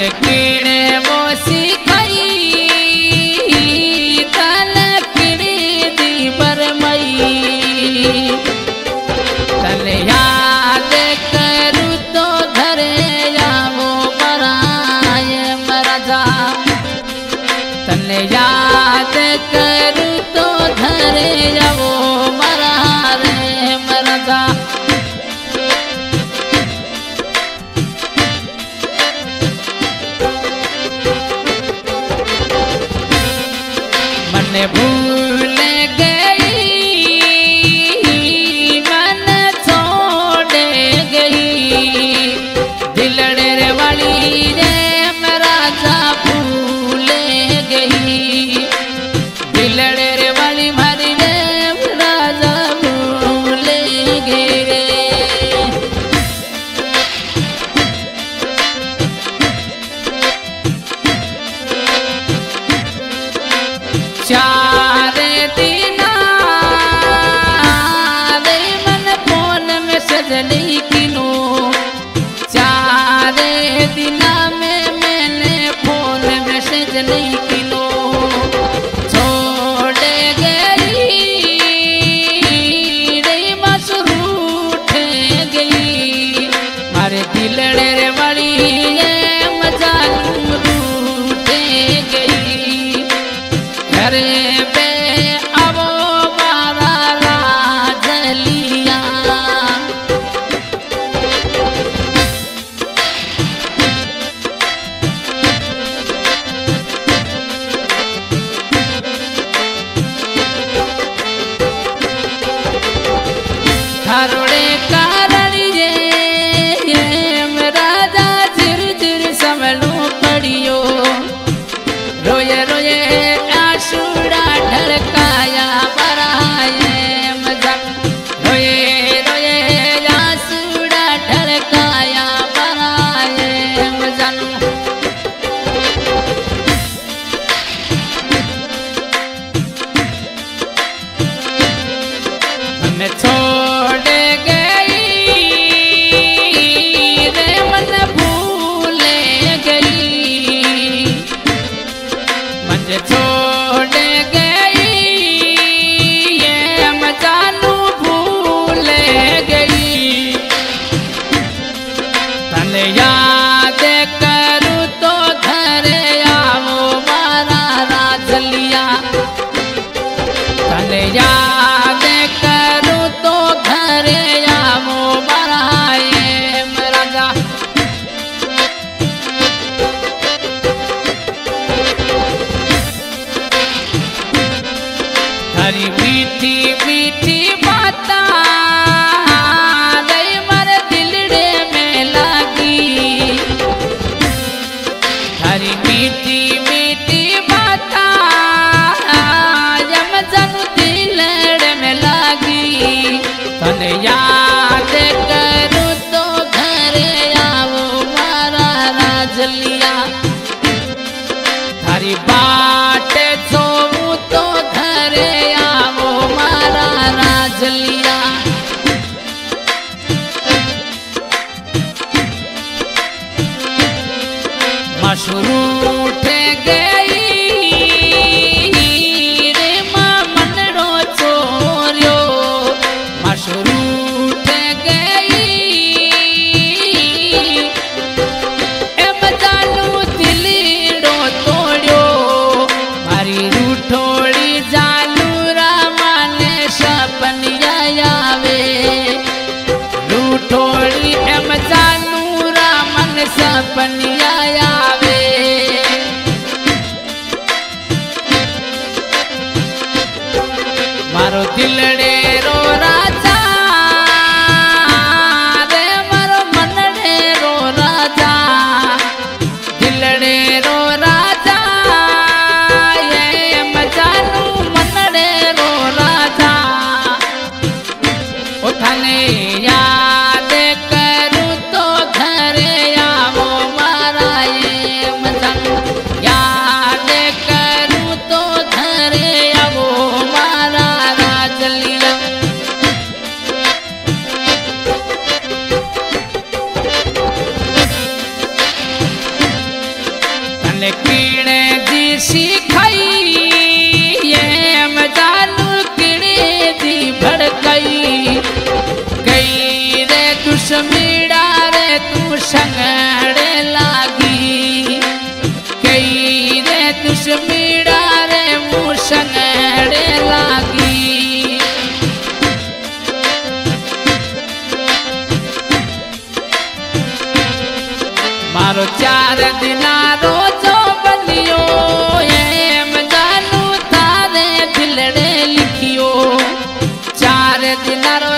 મને કીણે મોસી કઈ તન કીડી દી બરમઈ તને યાદ કરું તો ધરે આવો મરાય મરાજા તને યાદ કરું તો ધરે આવો મરા રે મરાજા મને ભૂલ ગઈ મન છોડ ગઈ દિલડે રે વાળી રે રાજા ભૂલ ગઈ દિલડે રે વાળી મારી રે રાજા ભૂલ ગઈ રે चारे दिना रे मन फोन में सजनी किनो चारे दिना में मैंने फोन में सजनी किनो छोड़ गई रे मसरूठ गई मारे दिलड़े रे वाली मजा रूठ गई घरे पे अब मारा राजलिया थारोड़े कारण ये राजा झिर झिर समलू पड़ियो रोये रोये आशुड़ा ढलकाया मराए मजा रोये रोये आशुड़ा ढलकाया मराए मजा हमें छोड़ गई रे मन भूल गई मुझे छोड़ गई ये मजानू भूल गई तने याद करूँ तो घरे आओ मारा राजलिया तने याद करूँ तो घरे आओ मारा ये राजा हरी मीठी मीठी बाता रे मर दिलड़े में लागी हरी मीठी मीठी बाता यम जनु दिलड़े में लागी तने याद करूँ तो घरे आओ मारा राजलिया थारी बाट छोड़ू तो घरे आओ मारा राजलिया मशरू उठ गई रे माँ मनड़ो चोरियो मशरू उठ गई एम जानू दिलीड़ो तोड़ियो मारी रूठोड़ी जानू रामाने सपनिया आवे रूठोड़ी एम जानू रामन सपनिया आवे मारो दिलड़े रो राजा रे मारो मनड़े रो राजा दिलड़े रो राजा ये मजानू मनड़े रो राजा उठाने याद करूँ तो घरे आओ मारा ये मजानू याद करूँ तो घरे आओ मारा राजलिया दुश्मीड़ा रे तू संगड़े लागी कई रे दुश्मीड़ा रे मुँह संगड़े लागी मारो 4 दिना रोजो बनियो एम जानू तारे दिलड़े लिखियो 4 दिना रो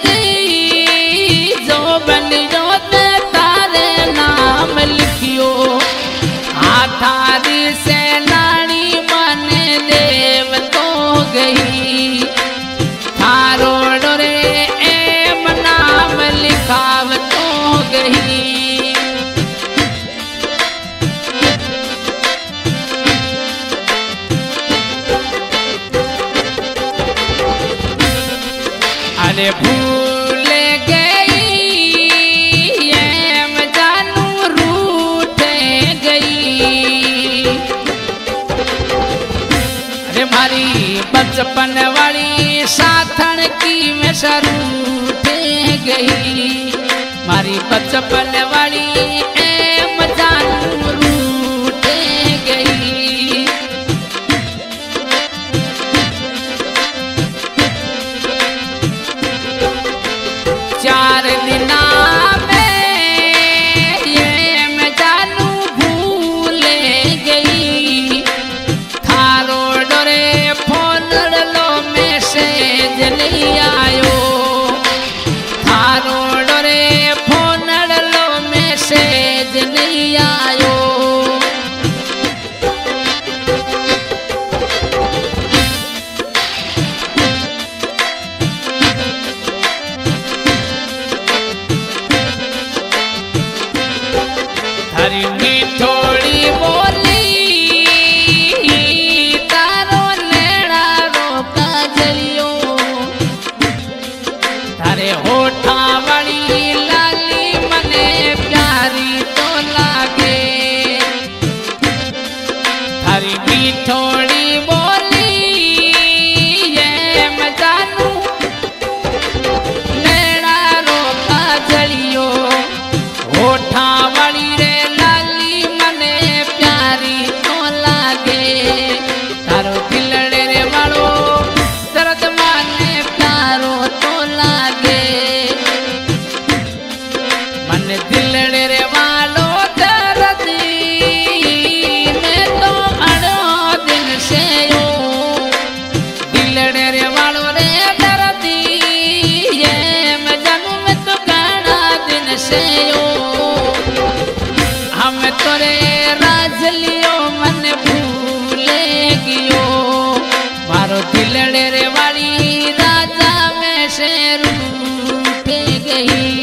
जो बनियो ते तारे नाम लिखियो हाथारी से नानी मन देव तो गई थारो डोरे एम नाम लिखाव तो गई अरे भूल गई एम जानू रूठ गई अरे मारी बचपन वाली साथन की मैं रूठ गई मारी बचपन वाली एम जानू रूठ गई 4 दिना में ये मैं जानू भूल गई थारो डोरे फोन लो मैसेज नहीं आयो थारो डोरे फोन लो मैसेज नहीं आयो थारी मीठोड़ी बोली तारो लेड़ा रोका जलियो थारे होठा वाली लाली मने प्यारी तो लागे थारी मीठोड़ी बोली ये मैं जानू लेड़ा रोका जलियो होठा वाली रे तारो दिलड़े रे वालो दर्द माने प्यारो तो लागे मन दिलड़े रे वालो दर्द में तो अड़ो दिन से यो दिलड़े रे वालो रे दर्द ये मैं जानू मैं तो गाना दिन से यो हम तोरे राज लियो मन मारो दिलड़े रे वाली राजा में से रूठ गई